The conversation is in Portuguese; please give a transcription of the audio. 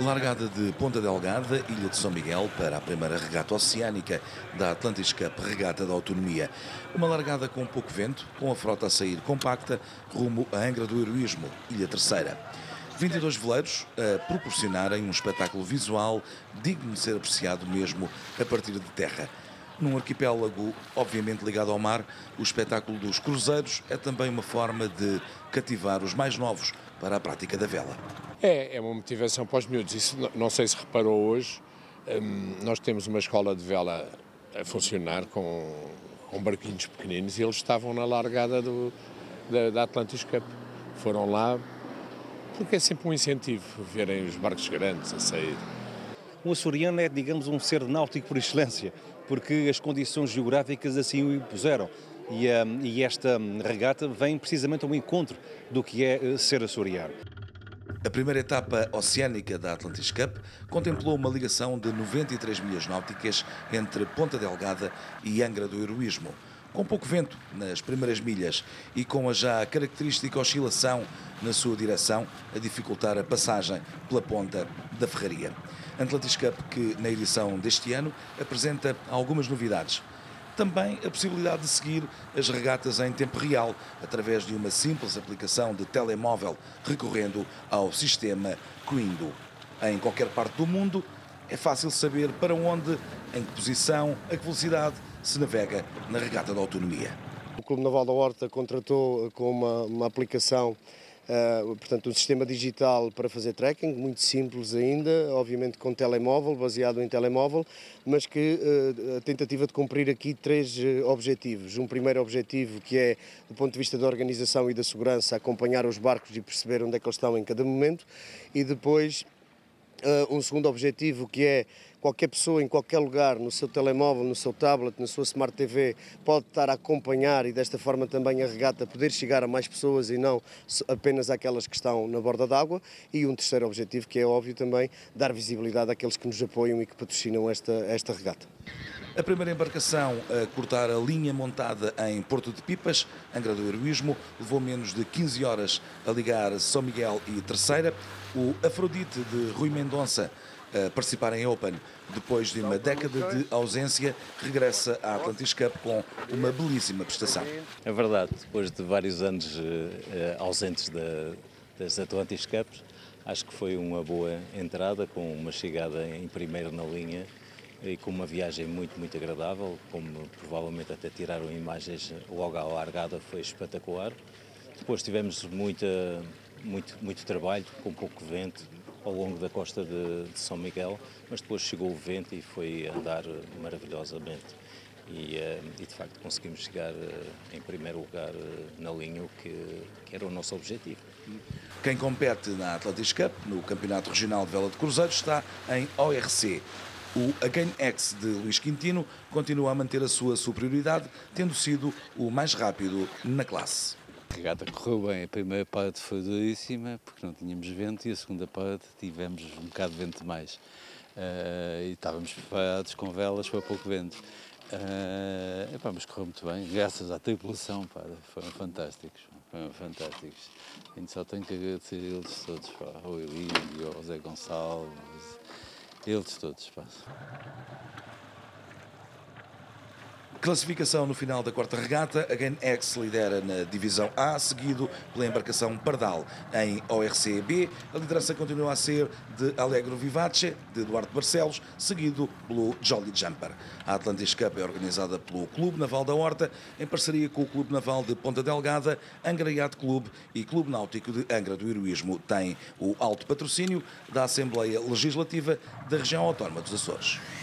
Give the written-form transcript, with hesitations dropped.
largada de Ponta Delgada, Ilha de São Miguel, para a primeira regata oceânica da Atlantis Cup Regata da Autonomia. Uma largada com pouco vento, com a frota a sair compacta, rumo a Angra do Heroísmo, Ilha Terceira. 22 veleiros a proporcionarem um espetáculo visual digno de ser apreciado mesmo a partir de terra. Num arquipélago obviamente ligado ao mar, o espetáculo dos cruzeiros é também uma forma de cativar os mais novos para a prática da vela. É uma motivação para os miúdos. Isso, não sei se reparou hoje, nós temos uma escola de vela a funcionar com barquinhos pequeninos e eles estavam na largada da Atlantis Cup. Foram lá porque é sempre um incentivo verem os barcos grandes a sair. O açoriano é, digamos, um ser náutico por excelência, porque as condições geográficas assim o impuseram. E esta regata vem precisamente ao encontro do que é ser açoriano. A primeira etapa oceânica da Atlantis Cup contemplou uma ligação de 93 milhas náuticas entre Ponta Delgada e Angra do Heroísmo, com pouco vento nas primeiras milhas e com a já característica oscilação na sua direção a dificultar a passagem pela ponta da ferraria. Atlantis Cup que, na edição deste ano, apresenta algumas novidades. Também a possibilidade de seguir as regatas em tempo real, através de uma simples aplicação de telemóvel, recorrendo ao sistema Quindo. Em qualquer parte do mundo, é fácil saber para onde, em que posição, a que velocidade se navega na regata da autonomia. O Clube Naval da Horta contratou com uma aplicação, portanto um sistema digital para fazer tracking, muito simples ainda, obviamente com telemóvel, baseado em telemóvel, mas que a tentativa de cumprir aqui três objetivos. Um primeiro objetivo que é, do ponto de vista da organização e da segurança, acompanhar os barcos e perceber onde é que eles estão em cada momento, e depois um segundo objetivo que é qualquer pessoa em qualquer lugar, no seu telemóvel, no seu tablet, na sua Smart TV, pode estar a acompanhar e desta forma também a regata poder chegar a mais pessoas e não apenas àquelas que estão na borda d'água. E um terceiro objetivo que é óbvio também, dar visibilidade àqueles que nos apoiam e que patrocinam esta regata. A primeira embarcação a cortar a linha montada em Porto de Pipas, Angra do Heroísmo, levou menos de 15 horas a ligar São Miguel e Terceira. O Afrodite de Rui Mendonça, a participar em Open, depois de uma década de ausência, regressa à Atlantis Cup com uma belíssima prestação. É verdade, depois de vários anos ausentes das Atlantis Cups, acho que foi uma boa entrada, com uma chegada em primeiro na linha e com uma viagem muito agradável, como provavelmente até tiraram imagens logo à largada, foi espetacular. Depois tivemos muito trabalho, com pouco vento, ao longo da costa de São Miguel, mas depois chegou o vento e foi andar maravilhosamente. E de facto conseguimos chegar em primeiro lugar na linha, o que era o nosso objetivo. Quem compete na Atlantis Cup, no Campeonato Regional de Vela de Cruzeiros, está em ORC. O Again X de Luís Quintino continua a manter a sua superioridade, tendo sido o mais rápido na classe. A regata correu bem, a primeira parte foi duríssima porque não tínhamos vento e a segunda parte tivemos um bocado de vento mais. E estávamos preparados com velas para pouco vento. Mas correu muito bem, graças à tripulação, foram fantásticos. A gente só tem que agradecer a eles todos, ao Elídio, ao Zé Gonçalves, eles todos. Classificação no final da quarta regata, a Again X lidera na divisão A, seguido pela embarcação Pardal. Em ORC B, a liderança continua a ser de Alegro Vivace, de Eduardo Barcelos, seguido pelo Jolly Jumper. A Atlantis Cup é organizada pelo Clube Naval da Horta, em parceria com o Clube Naval de Ponta Delgada, Angra Yacht Clube e Clube Náutico de Angra do Heroísmo. Tem o alto patrocínio da Assembleia Legislativa da Região Autónoma dos Açores.